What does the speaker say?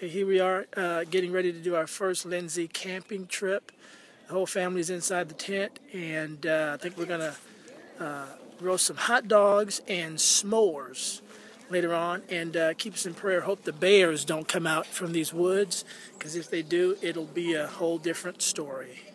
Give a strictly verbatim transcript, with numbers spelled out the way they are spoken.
Okay, here we are uh, getting ready to do our first Lenzy camping trip. The whole family's inside the tent, and uh, I think we're going to uh, roast some hot dogs and s'mores later on, and uh, keep us in prayer. Hope the bears don't come out from these woods, because if they do, it'll be a whole different story.